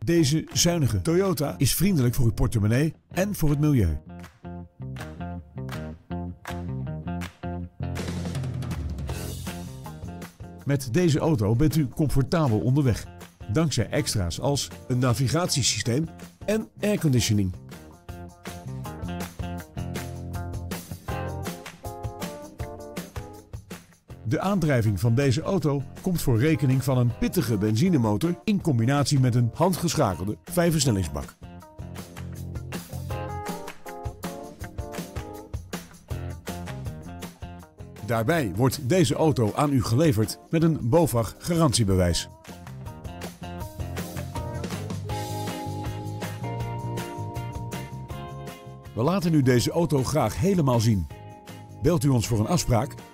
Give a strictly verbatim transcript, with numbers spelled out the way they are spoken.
Deze zuinige Toyota is vriendelijk voor uw portemonnee en voor het milieu. Met deze auto bent u comfortabel onderweg, dankzij extra's als een navigatiesysteem en airconditioning. De aandrijving van deze auto komt voor rekening van een pittige benzinemotor in combinatie met een handgeschakelde vijfversnellingsbak. Daarbij wordt deze auto aan u geleverd met een BOVAG garantiebewijs. We laten u deze auto graag helemaal zien. Belt u ons voor een afspraak?